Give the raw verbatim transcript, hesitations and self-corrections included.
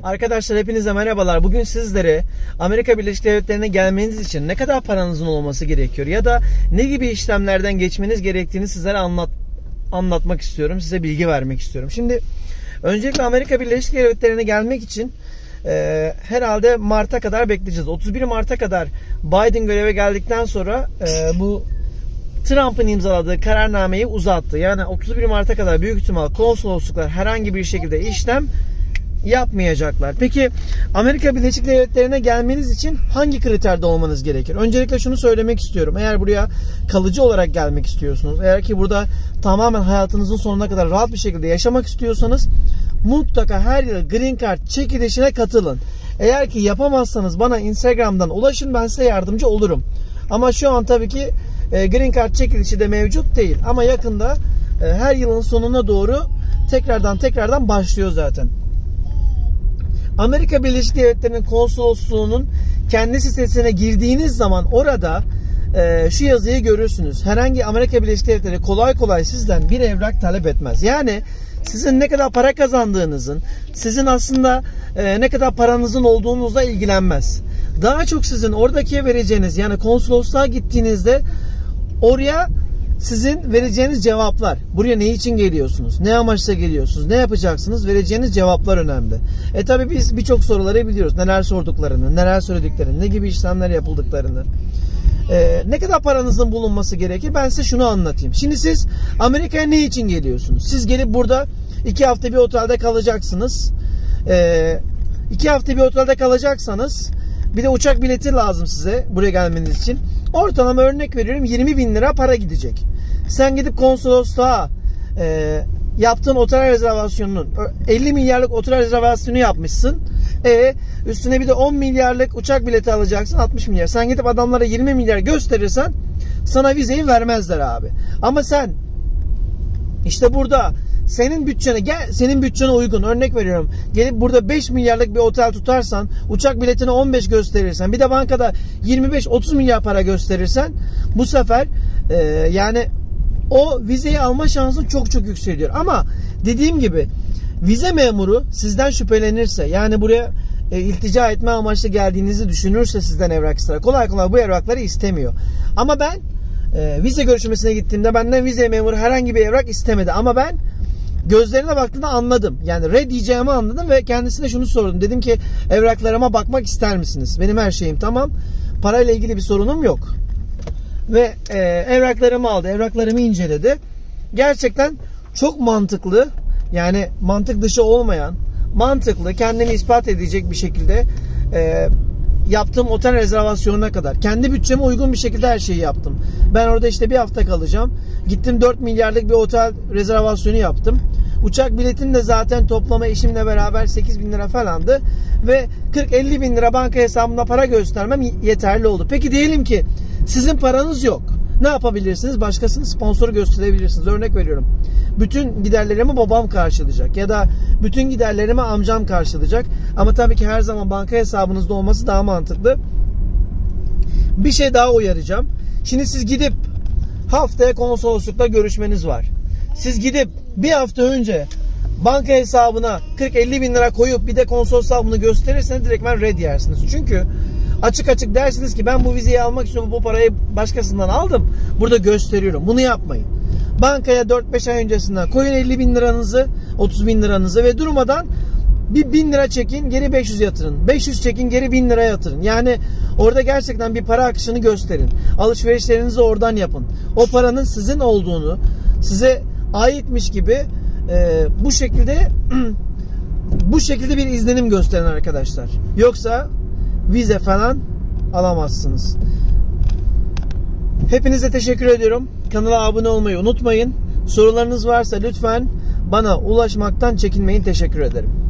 Arkadaşlar hepinize merhabalar. Bugün sizlere Amerika Birleşik Devletleri'ne gelmeniz için ne kadar paranızın olması gerekiyor ya da ne gibi işlemlerden geçmeniz gerektiğini sizlere anlat anlatmak istiyorum. Size bilgi vermek istiyorum. Şimdi öncelikle Amerika Birleşik Devletleri'ne gelmek için e, herhalde Mart'a kadar bekleyeceğiz. otuz bir Mart'a kadar Biden göreve geldikten sonra e, bu Trump'ın imzaladığı kararnameyi uzattı. Yani otuz bir Mart'a kadar büyük ihtimal konsolosluklar herhangi bir şekilde işlem yapmayacaklar. Peki Amerika Birleşik Devletleri'ne gelmeniz için hangi kriterde olmanız gerekir? Öncelikle şunu söylemek istiyorum. Eğer buraya kalıcı olarak gelmek istiyorsunuz, eğer ki burada tamamen hayatınızın sonuna kadar rahat bir şekilde yaşamak istiyorsanız mutlaka her yıl Green Card çekilişine katılın. Eğer ki yapamazsanız bana Instagram'dan ulaşın, ben size yardımcı olurum. Ama şu an tabii ki Green Card çekilişi de mevcut değil. Ama yakında her yılın sonuna doğru tekrardan tekrardan başlıyor zaten. Amerika Birleşik Devletleri'nin konsolosluğunun kendi sitesine girdiğiniz zaman orada e, şu yazıyı görürsünüz. Herhangi Amerika Birleşik Devletleri kolay kolay sizden bir evrak talep etmez. Yani sizin ne kadar para kazandığınızın, sizin aslında e, ne kadar paranızın olduğunuzla ilgilenmez. Daha çok sizin oradaki vereceğiniz, yani konsolosluğa gittiğinizde oraya sizin vereceğiniz cevaplar. Buraya ne için geliyorsunuz? Ne amaçla geliyorsunuz? Ne yapacaksınız? Vereceğiniz cevaplar önemli. E tabi biz birçok soruları biliyoruz. Neler sorduklarını, neler söylediklerini, ne gibi işlemler yapıldıklarını. E, ne kadar paranızın bulunması gerekir? Ben size şunu anlatayım. Şimdi siz Amerika'ya ne için geliyorsunuz? Siz gelip burada iki hafta bir otelde kalacaksınız. E, iki hafta bir otelde kalacaksanız bir de uçak bileti lazım size buraya gelmeniz için. Ortalama örnek veriyorum yirmi bin lira para gidecek. Sen gidip konsolosluğa e, yaptığın otel rezervasyonunun elli milyarlık otel rezervasyonu yapmışsın. E, üstüne bir de on milyarlık uçak bileti alacaksın, altmış milyar. Sen gidip adamlara yirmi milyar gösterirsen sana vizeyi vermezler abi. Ama sen işte burada senin bütçene gel, senin bütçene uygun örnek veriyorum. Gelip burada beş milyarlık bir otel tutarsan, uçak biletini on beş gösterirsen, bir de bankada yirmi beş otuz milyar para gösterirsen bu sefer e, yani o vizeyi alma şansın çok çok yükseliyor. Ama dediğim gibi vize memuru sizden şüphelenirse, yani buraya e, iltica etme amaçlı geldiğinizi düşünürse sizden evrak ister. Kolay kolay bu evrakları istemiyor. Ama ben e, vize görüşmesine gittiğimde benden vize memuru herhangi bir evrak istemedi. Ama ben gözlerine baktığında anladım. Yani red diyeceğimi anladım ve kendisine şunu sordum. Dedim ki evraklarıma bakmak ister misiniz? Benim her şeyim tamam. Parayla ilgili bir sorunum yok. Ve e, evraklarımı aldı. Evraklarımı inceledi. Gerçekten çok mantıklı. Yani mantık dışı olmayan, mantıklı, kendini ispat edecek bir şekilde e, yaptığım otel rezervasyonuna kadar kendi bütçeme uygun bir şekilde her şeyi yaptım. Ben orada işte bir hafta kalacağım. Gittim dört milyarlık bir otel rezervasyonu yaptım. Uçak biletini de zaten toplama eşimle beraber sekiz bin lira falandı. Ve kırk elli bin lira banka hesabımda para göstermem yeterli oldu. Peki diyelim ki sizin paranız yok. Ne yapabilirsiniz? Başkasının sponsoru gösterebilirsiniz. Örnek veriyorum. Bütün giderlerimi babam karşılayacak ya da bütün giderlerimi amcam karşılayacak. Ama tabii ki her zaman banka hesabınızda olması daha mantıklı. Bir şey daha uyaracağım. Şimdi siz gidip haftaya konsoloslukla görüşmeniz var. Siz gidip bir hafta önce banka hesabına kırk elli bin lira koyup bir de konsolos hesabını gösterirseniz direktmen red yersiniz. Çünkü açık açık dersiniz ki ben bu vizeyi almak için bu parayı başkasından aldım. Burada gösteriyorum. Bunu yapmayın. Bankaya dört beş ay öncesinden koyun elli bin liranızı, otuz bin liranızı ve durmadan bir bin lira çekin, geri beş yüz yatırın. beş yüz çekin, geri bin lira yatırın. Yani orada gerçekten bir para akışını gösterin. Alışverişlerinizi oradan yapın. O paranın sizin olduğunu, size aitmiş gibi e, bu şekilde bu şekilde bir izlenim gösterin arkadaşlar. Yoksa vize falan alamazsınız. Hepinize teşekkür ediyorum. Kanala abone olmayı unutmayın. Sorularınız varsa lütfen bana ulaşmaktan çekinmeyin. Teşekkür ederim.